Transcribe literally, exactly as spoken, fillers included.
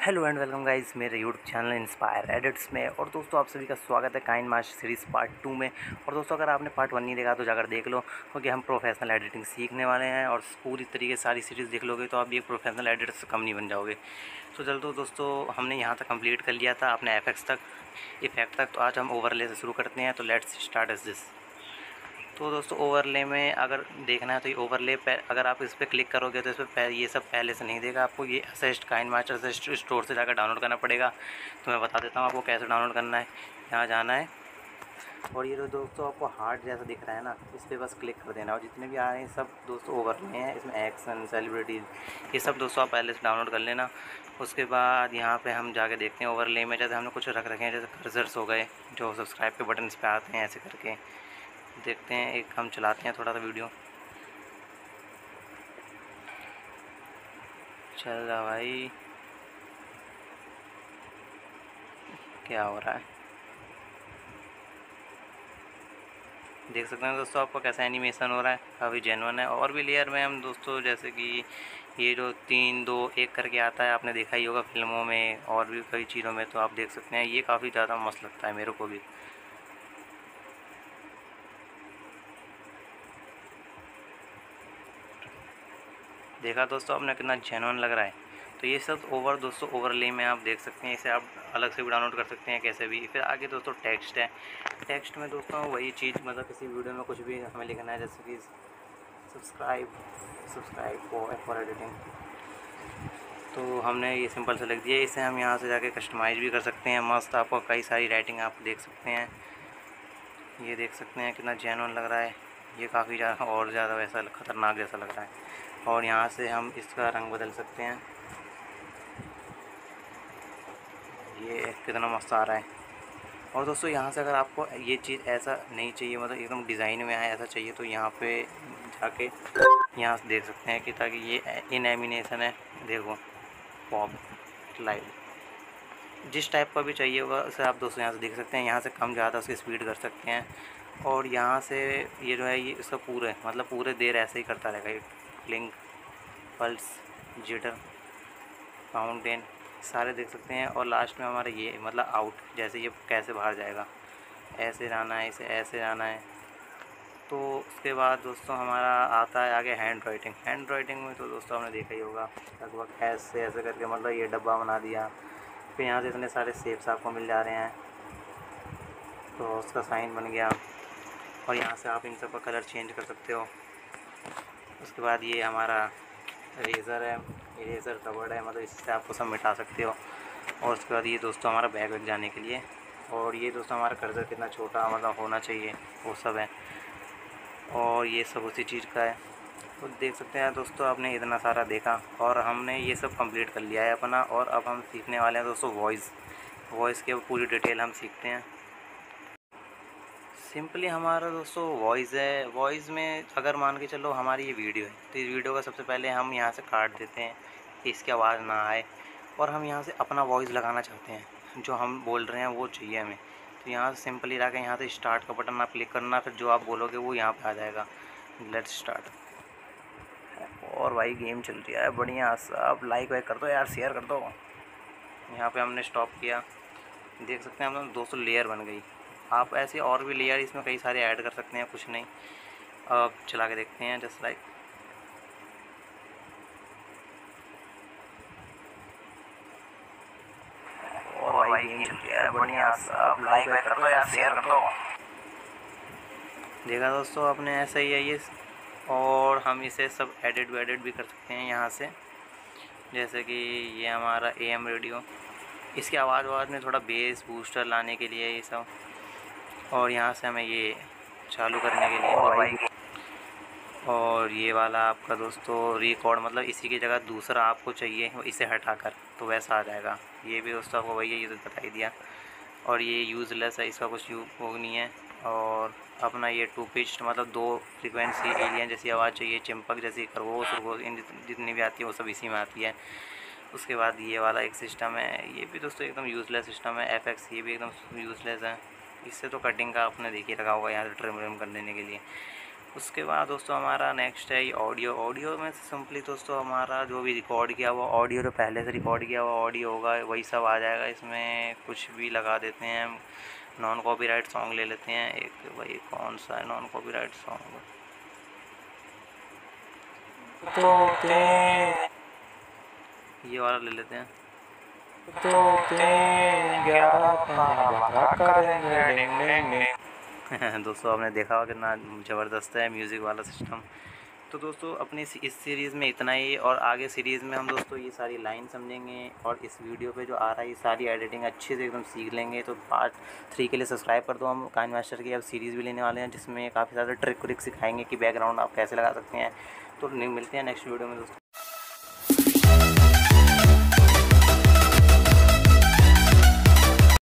Hello and welcome guys मेरे YouTube channel inspire edits में। और दोस्तों आप सभी का स्वागत है KineMaster series part two में। और दोस्तों अगर आपने पार्ट वन नहीं देखा तो जाकर देख लो, क्योंकि हम प्रोफेशनल एडिटिंग सीखने वाले हैं और पूरी तरीके से सारी सीरीज़ देख लोगे तो आप ये प्रोफेशनल एडिटर से कम नहीं बन जाओगे। तो चलो दोस्तों हमने यहाँ तक कंप्लीट कर लिया था अपने एफेक्ट्स तक, इफेक्ट तक। तो आज हम ओवरले से शुरू करते हैं। तो लेट्स स्टार्ट एज दिस। तो दोस्तों ओवरले में अगर देखना है तो ये ओवरले पे अगर आप इस पर क्लिक करोगे तो इस पर ये सब पहले से नहीं देगा आपको। ये assist KineMaster assist store से जाकर डाउनलोड करना पड़ेगा। तो मैं बता देता हूँ आपको कैसे डाउनलोड करना है। यहाँ जाना है और ये तो दोस्तों आपको हार्ट जैसा दिख रहा है ना, इस पर बस क्लिक कर देना। और जितने भी आ रहे हैं सब दोस्तों ओवरले हैं, इसमें एक्शन सेलिब्रिटीज़ ये सब दोस्तों आप पहले से डाउनलोड कर लेना। उसके बाद यहाँ पे हम जाके देखते हैं ओवरले में, जैसे हमने कुछ रख रखे हैं, जैसे कर्सर्स हो गए जो सब्सक्राइब के बटन पे आते हैं, ऐसे करके देखते हैं। एक हम चलाते हैं थोड़ा सा वीडियो, चल रहा भाई, क्या हो रहा है देख सकते हैं दोस्तों आपको कैसा एनिमेशन हो रहा है, काफ़ी जेन्युइन है। और भी लेयर में हम दोस्तों जैसे कि ये जो तीन दो एक करके आता है, आपने देखा ही होगा फिल्मों में और भी कई चीज़ों में, तो आप देख सकते हैं ये काफ़ी ज़्यादा मस्त लगता है मेरे को भी। देखा दोस्तों आपने कितना जेन्युइन लग रहा है। तो ये सब ओवर दोस्तों ओवरले में आप देख सकते हैं, इसे आप अलग से भी डाउनलोड कर सकते हैं कैसे भी। फिर आगे दोस्तों टेक्स्ट है। टेक्स्ट में दोस्तों वही चीज़, मतलब किसी वीडियो में कुछ भी हमें लिखना है, जैसे कि subscribe subscribe for for editing, तो हमने ये सिंपल से लिख दिया। इसे हम यहाँ से जाके कस्टमाइज़ भी कर सकते हैं मस्त। आपको कई सारी राइटिंग आप देख सकते हैं, ये देख सकते हैं कितना जेन्युइन लग रहा है। ये काफ़ी ज़्यादा और ज़्यादा वैसा ख़तरनाक जैसा लग रहा है। और यहाँ से हम इसका रंग बदल सकते हैं, ये कितना मस्त आ रहा है। और दोस्तों यहाँ से अगर आपको ये चीज़ ऐसा नहीं चाहिए, मतलब एकदम डिज़ाइन में आए ऐसा चाहिए, तो यहाँ पे जाके यहाँ से देख सकते हैं कि ताकि ये इन एनिमेशन है, देखो पॉप लाइव, जिस टाइप का भी चाहिए होगा उसे आप दोस्तों यहाँ से देख सकते हैं। यहाँ से कम ज़्यादा उसकी स्पीड कर सकते हैं। और यहाँ से ये जो है ये इसका पूरे मतलब पूरे देर ऐसे ही करता रहेगा, ये ब्लिंक, पल्स, जिटर, फाउंटेन सारे देख सकते हैं। और लास्ट में हमारा ये मतलब आउट, जैसे ये कैसे बाहर जाएगा, ऐसे जाना है, इसे ऐसे जाना है। तो उसके बाद दोस्तों हमारा आता है आगे हैंड राइटिंग। हैंड राइटिंग में तो दोस्तों आपने देखा ही होगा लगभग ऐसे ऐसे करके, मतलब ये डब्बा बना दिया। फिर यहाँ से इतने सारे शेप्स आपको मिल जा रहे हैं, तो उसका साइन बन गया। और यहाँ से आप इन सब का कलर चेंज कर सकते हो। उसके बाद ये हमारा इरेज़र है, इरेज़र कवर्ड है, मतलब इससे आपको सब मिटा सकते हो। और उसके बाद ये दोस्तों हमारा बैग बैग जाने के लिए। और ये दोस्तों हमारा कर्सर कितना छोटा मतलब होना चाहिए वो सब है, और ये सब उसी चीज़ का है। तो देख सकते हैं दोस्तों आपने इतना सारा देखा और हमने ये सब कंप्लीट कर लिया है अपना। और अब हम सीखने वाले हैं दोस्तों वॉइस वॉइस के पूरी डिटेल हम सीखते हैं। सिंपली हमारा दोस्तों वॉइस है। वॉइस में अगर मान के चलो हमारी ये वीडियो है, तो इस वीडियो का सबसे पहले हम यहाँ से काट देते हैं कि इसकी आवाज़ ना आए, और हम यहाँ से अपना वॉइस लगाना चाहते हैं, जो हम बोल रहे हैं वो चाहिए हमें। तो यहाँ से सिंपली जाकर यहाँ से स्टार्ट का बटन आप क्लिक करना, फिर जो आप बोलोगे वो यहाँ पे आ जाएगा। Let's start. और भाई गेम चल रही है बढ़िया, आप लाइक वाइक कर दो यार, शेयर कर दो। यहाँ पे हमने स्टॉप किया, देख सकते हैं हम दोस्तों लेयर बन गई। आप ऐसे और भी लेयर इसमें कई सारे ऐड कर सकते हैं, कुछ नहीं। अब चला के देखते हैं जस्ट लाइक। और भाई गेम चल रही है बढ़िया, आप लाइक वाइक कर दो यार, शेयर कर दो। देखा दोस्तों आपने, ऐसा ही है ये। और हम इसे सब एडिट वेडिट भी कर सकते हैं यहाँ से, जैसे कि ये हमारा ए एम रेडियो, इसकी आवाज़ आवाज़ में थोड़ा बेस बूस्टर लाने के लिए ये सब। और यहाँ से हमें ये चालू करने के लिए, और भाई और ये वाला आपका दोस्तों रिकॉर्ड, मतलब इसी की जगह दूसरा आपको चाहिए इसे हटाकर तो वैसा आ जाएगा। ये भी दोस्तों आपको वही ये बता ही दिया। और ये यूज़लेस है, इसका कुछ यूज वो नहीं है। और अपना ये टू पिच्ड, मतलब दो फ्रीक्वेंसी एलियन जैसी आवाज़ चाहिए, चिंपक जैसी, खरगोश खरगोश इन जितनी भी आती है वो सब इसी में आती है। उसके बाद ये वाला एक सिस्टम है, ये भी दोस्तों एकदम यूज़लेस सिस्टम है। एफ एक्स ये भी एकदम यूज़लेस है, इससे तो कटिंग का आपने देखिए रखा होगा यहाँ से ट्रिम विम कर देने के लिए। उसके बाद दोस्तों हमारा नेक्स्ट है ये ऑडियो। ऑडियो में सिंपली दोस्तों हमारा जो भी रिकॉर्ड किया हुआ ऑडियो, जो पहले से रिकॉर्ड किया हुआ ऑडियो होगा वही सब आ जाएगा। इसमें कुछ भी लगा देते हैं, नॉन कॉपीराइट सॉन्ग ले लेते हैं एक। भाई कौन सा है नॉन कॉपीराइट सॉन्ग? तो ये वाला ले लेते हैं। तो दोस्तों आपने देखा होगा कितना ज़बरदस्त है म्यूज़िक वाला सिस्टम। तो दोस्तों अपनी इस सीरीज़ में इतना ही, और आगे सीरीज़ में हम दोस्तों ये सारी लाइन समझेंगे और इस वीडियो पे जो आ रहा है ये सारी एडिटिंग अच्छे से एकदम सीख लेंगे। तो पार्ट थ्री के लिए सब्सक्राइब कर दो। हम काइन मास्टर की अब सीरीज़ भी लेने वाले हैं जिसमें काफ़ी ज़्यादा ट्रिक व्रिक सिखाएंगे कि बैकग्राउंड आप कैसे लगा सकते हैं। तो मिलते हैं नेक्स्ट वीडियो में दोस्तों।